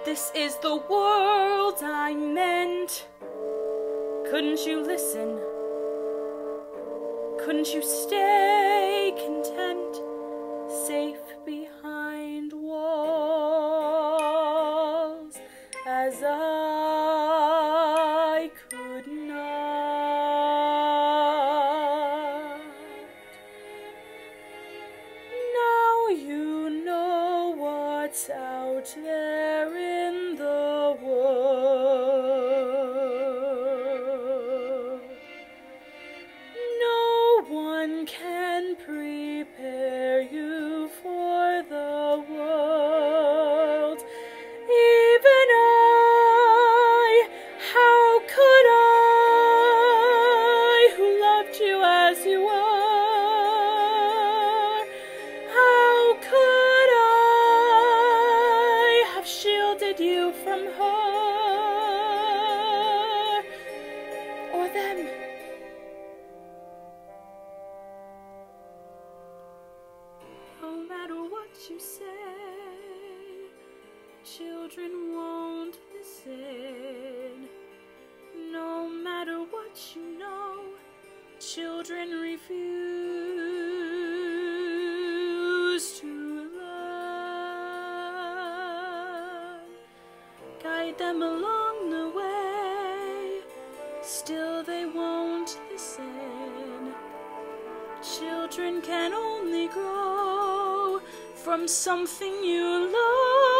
This is the world I meant. Couldn't you listen? Couldn't you stay content, safe behind walls, as I could not? Now you know what's out there in the world. No one can prepare you for the world. Even I, how could I, who loved you as you are, how could I have shielded you from her or them? No matter what you say, children won't listen. No matter what you know, children refuse to learn. Guide them along the way, still they won't listen. Children can only grow from something you love.